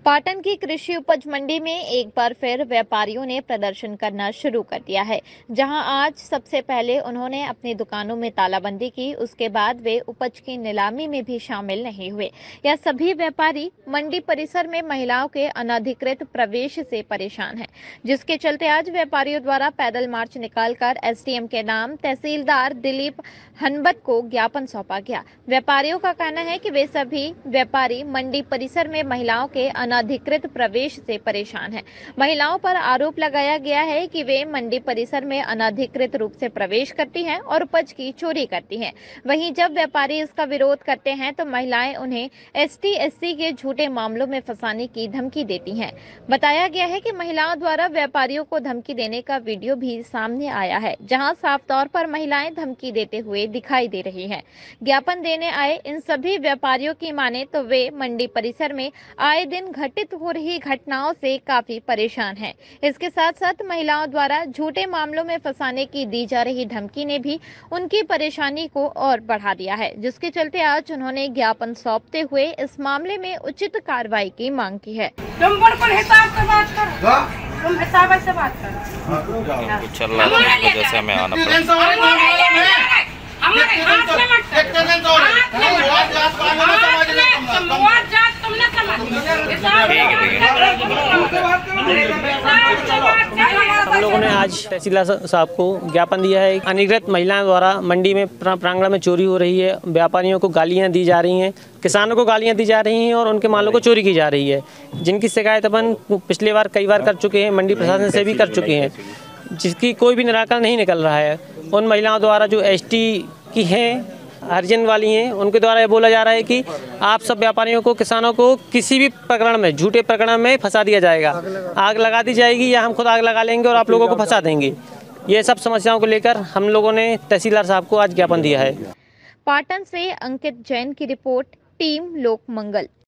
पाटन की कृषि उपज मंडी में एक बार फिर व्यापारियों ने प्रदर्शन करना शुरू कर दिया है। जहां आज सबसे पहले उन्होंने अपनी दुकानों में तालाबंदी की, उसके बाद वे उपज की नीलामी में भी शामिल नहीं हुए। यह सभी व्यापारी मंडी परिसर में महिलाओं के अनधिकृत प्रवेश से परेशान हैं, जिसके चलते आज व्यापारियों द्वारा पैदल मार्च निकालकर एसडीएम के नाम तहसीलदार दिलीप हनबत को ज्ञापन सौंपा गया। व्यापारियों का कहना है कि वे सभी व्यापारी मंडी परिसर में महिलाओं के अनधिकृत प्रवेश से परेशान है। महिलाओं पर आरोप लगाया गया है कि वे मंडी परिसर में अनधिकृत रूप से प्रवेश करती हैं और उपज की चोरी करती हैं। वहीं जब व्यापारी इसका विरोध करते हैं तो महिलाएं उन्हें एसटी/एससी के झूठे मामलों में फंसाने की धमकी देती हैं। बताया गया है कि महिलाओं द्वारा व्यापारियों को धमकी देने का वीडियो भी सामने आया है, जहां साफ तौर पर महिलाएं धमकी देते हुए दिखाई दे रही हैं। ज्ञापन देने आए इन सभी व्यापारियों की माने तो वे मंडी परिसर में आए दिन घटित हो रही घटनाओं से काफी परेशान हैं। इसके साथ साथ महिलाओं द्वारा झूठे मामलों में फंसाने की दी जा रही धमकी ने भी उनकी परेशानी को और बढ़ा दिया है, जिसके चलते आज उन्होंने ज्ञापन सौंपते हुए इस मामले में उचित कार्रवाई की मांग की है। तुम बिल्कुल हिसाब से बात करो, तुम हिसाब से बात करो। चल रहा है इस वजह से हमें आना पड़ा। हम लोगों ने आज तहसीलदार साहब को ज्ञापन दिया है। अनधिकृत महिलाओं द्वारा मंडी में प्रांगण में चोरी हो रही है, व्यापारियों को गालियां दी जा रही हैं, किसानों को गालियां दी जा रही हैं और उनके मालों को चोरी की जा रही है, जिनकी शिकायत अपन पिछली बार कई बार कर चुके हैं, मंडी प्रशासन से भी कर चुके हैं, जिसकी कोई भी निराकरण नहीं निकल रहा है। उन महिलाओं द्वारा जो एसटी की हैं, हरिजन वाली हैं, उनके द्वारा ये बोला जा रहा है कि आप सब व्यापारियों को, किसानों को किसी भी प्रकरण में, झूठे प्रकरण में फंसा दिया जाएगा, आग लगा दी जाएगी या हम खुद आग लगा लेंगे और आप लोगों को फंसा देंगे। ये सब समस्याओं को लेकर हम लोगों ने तहसीलदार साहब को आज ज्ञापन दिया है। पाटन से अंकित जैन की रिपोर्ट, टीम लोक मंगल।